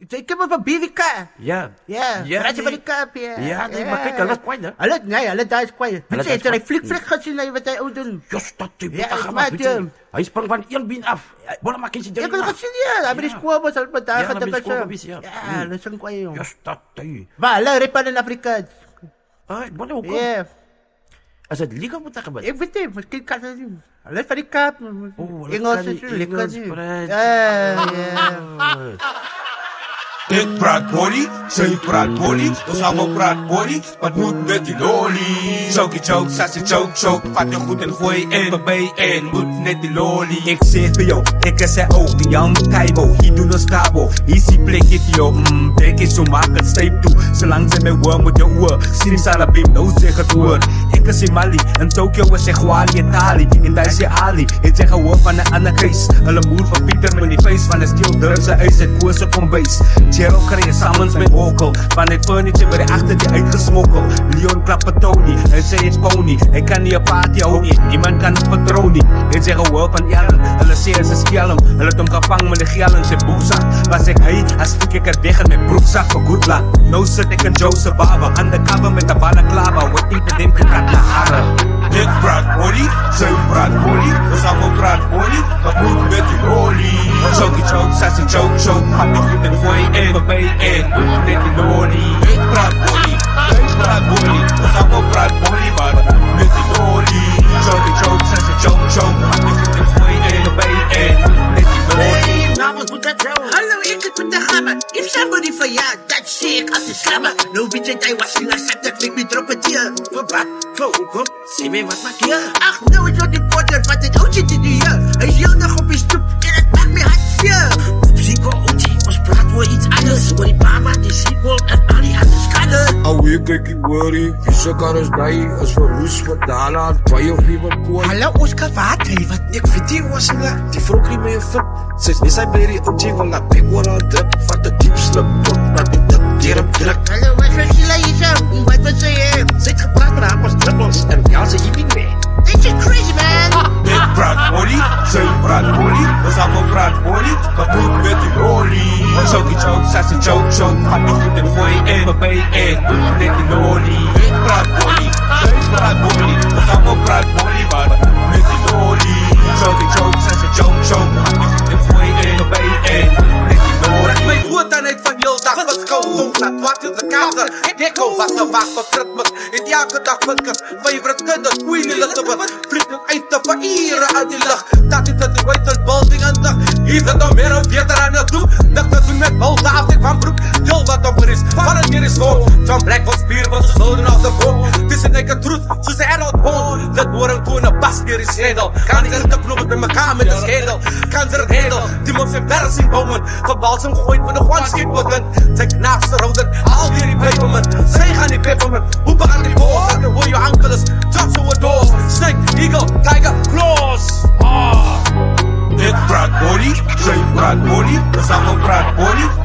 Ik heb van Bivika. Ja. Ja, Brasse Vannie Kaap, ja. Ja, nee, maar kijk, dat is kwijt, hè? Hulle daar is kwijt. Weet je, hij flik gezien wat hij ook doen. Just dat type. Ja, hij sprong van 1 bin af. Bola maak je Ik heb het gezien, ja. Hij is kwam, zal het daar gaan. Ja, dat is een kwijt, jongen. Just dat type. Maar hulle reppen in Afrikaans. Ik ben ook. Ja. Als het liegen moet dat gebeuren. Ik weet het, misschien kan het niet. Hulle is van die Kaap. Engels is lekker niet. Ik praat bollie, zij praat bollie, ons allemaal praat bollie, wat moet met die lolly? Choke, sassy choke, vat je goed en gooi in, waarbij en moet net die lolly. Ik zeg voor jou, ik is ook die jam kaibo, hier doen ons kabo, hier zie plek het jou, denk is zo maak het stijp toe, zolang ze met woord moet je oor, zie Salabim, nou zeg het woord. Ik is in Mali, en Tokyo is zeg Wali Itali, in Dijsje Ali, ik zeg een woord van een ander kees, hulle moer van Pieter met die face van de stil, durfse ijs, het koers op een beest. Gerald kreeg samen met Vocal. Van het furniture werd hij achter die uitgesmokkeld. Leon klapt Tony, hij zei het pony. Hij kan niet een party houden, iemand kan het patroon niet. Hij zegt een woord van Ellen, hulle zei ze skelm. Hulle het hem gevangen met de gel in zijn broekzak. Maar zeg hij, als stuk ik er weg met broekzak voor goed laat. Nou zit ik een Joe Barber, undercover met de ballenklava. Wat niet met hem gekakt naar haren. Ik praat bollie, zij praat bollie, ons allemaal praat bollie, wat moet met die lolly? Choke, sassy choke, hap je goed en gooi in, waarbij en moet met die lolly? Ik praat bollie, zij praat bollie, ons allemaal praat bollie, maar wat moet met die lolly? Choke, sassy choke, hap je goed en gooi in, waarbij en moet met die lolly? Namens ft.Joe. Hallo, ik het met de gamma. If somebody van ja, dat zie ik als een slammer. No bitch, hij was in een zak, dat ik me drop het hier. Voor wat? Voor hoekom? Zie me wat maak je? Ach, nou is wat die potter, wat het oudje te doen hier. Hij is heel dag op je stoep, en het maakt me hartstier. Psycho, oudje, ons praat voor iets anders. Voor die mama, die sequel en al die andere skannen. Alweer kijk ik worry, vieze kan ons bij, als we roes verdalen, 2 of 4 wat kooi. Hallo, Oscar, wat? Wat? Ik vind die was een die vroeg niet meer fit, sinds niet zijn bij die oudje, want dat big wordt al druk, vat de diep slip, tot naar die dip, keer op druk. Hallo, wat was je hier? Wat was je? Zit gepraat met haar pas druppels, en ja, ze hier niet mee. This is crazy, man. Ik praat bollie, zij praat bollie, ons allemaal praat bollie, wat moet met die lolly? Choke, sassy choke, hap je goed en gooi in, waarbij en moet met die lolly? Ik praat bollie, zij praat bollie, ons allemaal praat bollie, maar wat moet met die lolly? Choke, sassy choke, hap je goed en gooi in, waarbij en moet met die lolly? Trek mijn voortuinheid van heel dag, wat schouw, laat wat in de kamer. Ik hou wat de wacht van ritmes, en elke dag wat kan, vibrant kunnen, goeie lucht op het. Vliegen uit te verieren aan die lucht. Dat is dat die white building aan dag. Hier zit nog meer een beter aan het doen. Dat te doen met bal, de afdek van broek. Heel wat op er is, van het meer is voor. Van blijk van spier, van ze zouden af de boom. Het is een dikke troet, zo ze er uit boom. Dat worden konen pas weer in schedel. Kan ze te knoppen met elkaar met de schedel. Kan ze het hedel, die moet zijn versen bouwen. Van bal zijn gooit van de gewoon schietboten. Zijn knaapste roden, al weer die pepermunt. Zij gaan die pepermunt, hoe gaan die boos? En hoe je ankel is, drop zo het doos. Snake, eagle, tiger, claws. Ik praat bollie, zij praat bollie, ons allemaal praat bollie,